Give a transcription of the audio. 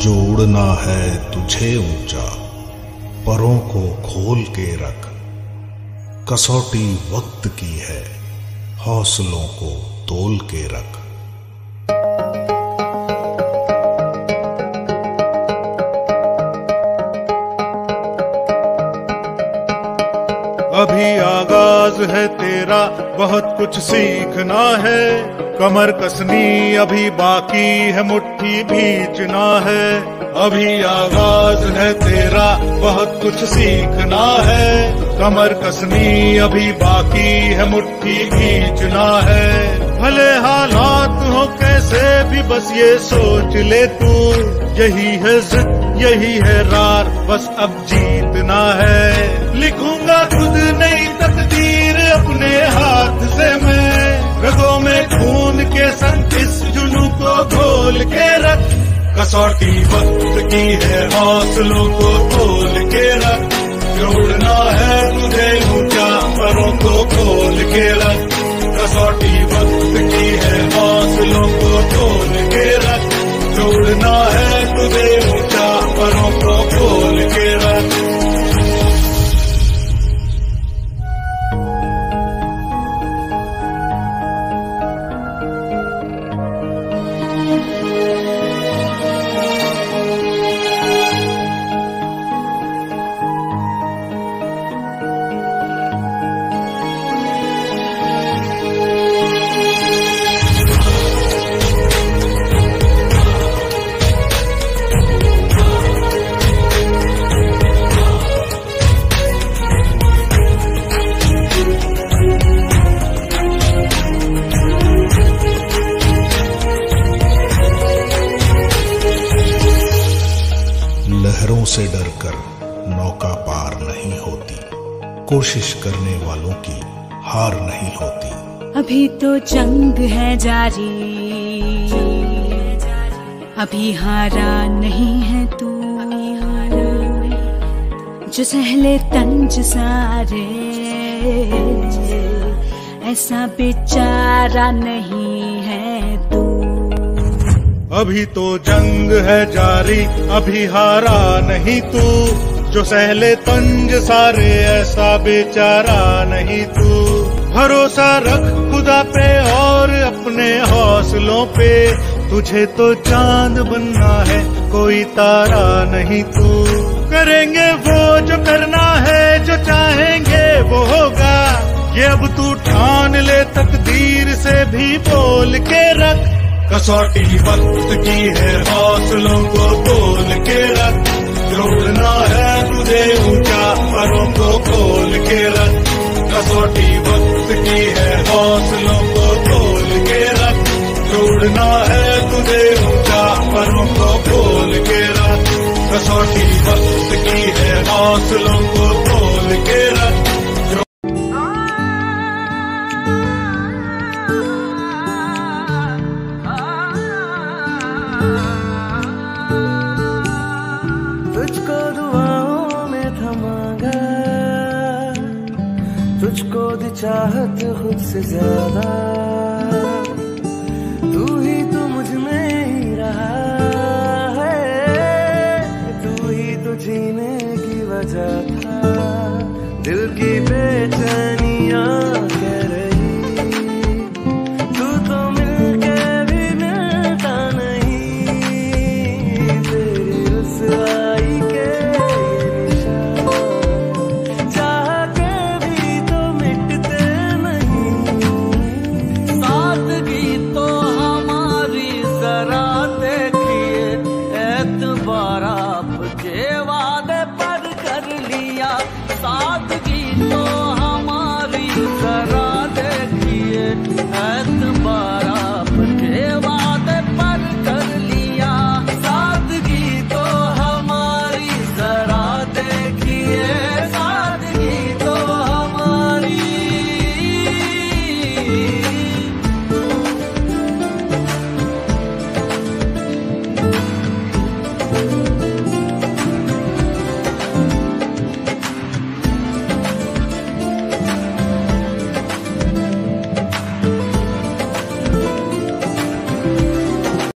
जो उड़ना है तुझे ऊंचा, परों को खोल के रख। कसौटी वक्त की है, हौसलों को तोल के रख। अभी आगाज है तेरा, बहुत कुछ सीखना है। कमर कसनी अभी बाकी है, मुट्ठी भींचना है। अभी आगाज है तेरा, बहुत कुछ सीखना है। कमर कसनी अभी बाकी है, मुट्ठी भींचना है। भले हालात हो कैसे भी, बस ये सोच ले तू, यही है जिद यही है रार, बस अब जीतना है। लिखूंगा खुद नई तकदीर अपने हाथ से मैं, रगों में खून के संग इस जुनून को घोल के रख। कसौटी वक्त की है, हौसलों को तोल के रख। जोड़ना है तुझे ऊंचा, परों को खोल के रख। कसौटी वक्त की है, हौसलों को तोल के रख। जोड़ना है तुझे ऊंचा, परों को खोल के रख। लहरों से डरकर नौका पार नहीं होती, कोशिश करने वालों की हार नहीं होती। अभी तो जंग है जारी, अभी हारा नहीं है तू। जो सहले तंज सारे, ऐसा बेचारा नहीं है तू। अभी तो जंग है जारी, अभी हारा नहीं तू। जो सहले तंज सारे, ऐसा बेचारा नहीं तू। भरोसा रख खुदा पे और अपने हौसलों पे, तुझे तो चांद बनना है, कोई तारा नहीं तू। करेंगे वो जो करना है, जो चाहेंगे वो होगा। ये अब तू ठान ले, तकदीर से भी बोल के रख। कसौटी वक्त की है, हौसलों को तोल के रख। जोड़ना है तुझे ऊंचा, परों को खोल के रख। कसौटी वक्त की है, हौसलों को तोल के रख। जोड़ना है तुझे ऊंचा, परों को खोल के रख। कसौटी वक्त की है, हौसलों को तोल के रख। तुझको दुआओं में थमांगा, तुझको दी चाहत खुद से ज्यादा। तू ही तो मुझ में ही रहा है, तू ही तो जीने की वजह था। दिल की बेचैनी